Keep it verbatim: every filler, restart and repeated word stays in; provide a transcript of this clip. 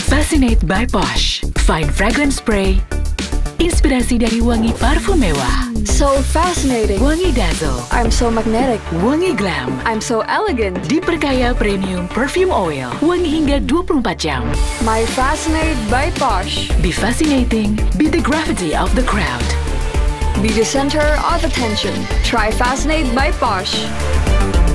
Fascinate by Posh. Fine Fragrance Spray. Inspirasi dari wangi parfum mewah. So fascinating. Wangi Dazzle. I'm so magnetic. Wangi Glam. I'm so elegant. Diperkaya premium perfume oil. Wangi hingga dua puluh empat jam. My Fascinate by Posh. Be fascinating. Be the gravity of the crowd. Be the center of attention. Try Fascinate by Posh.